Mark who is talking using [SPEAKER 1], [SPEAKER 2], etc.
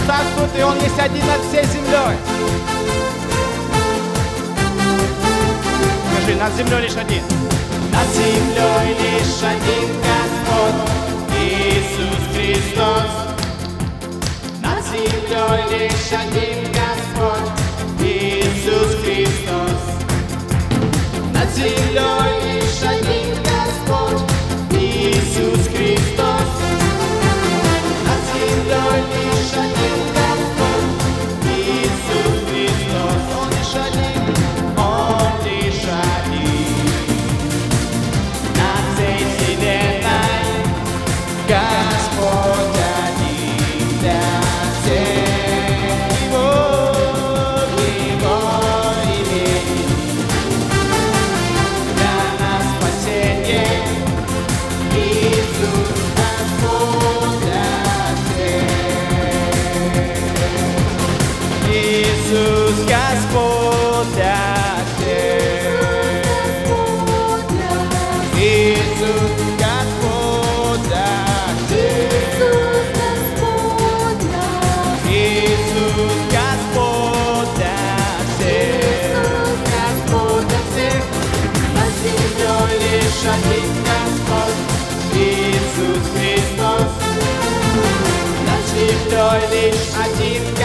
[SPEAKER 1] царствует, и Он есть один над всей землей. Скажи, над землей лишь один.
[SPEAKER 2] Над землей лишь один Господь, Иисус Христос. Над землей лишь один Господь, Иисус Христос. Над землей лишь один Господь, Иисус Христос. Над землей лишь один Господь, Иисус Христос. Он лишь один, Он лишь один. Над всей вселенной Господь один для всех. Его имени для нас спасение. Иисус Господь для всех.
[SPEAKER 1] Иисус Господь для всех. Иисус Господь для всех. Иисус Господь для всех.
[SPEAKER 2] Господь для всех. Над землей лишь один Господь, Иисус Христос. Над землей лишь один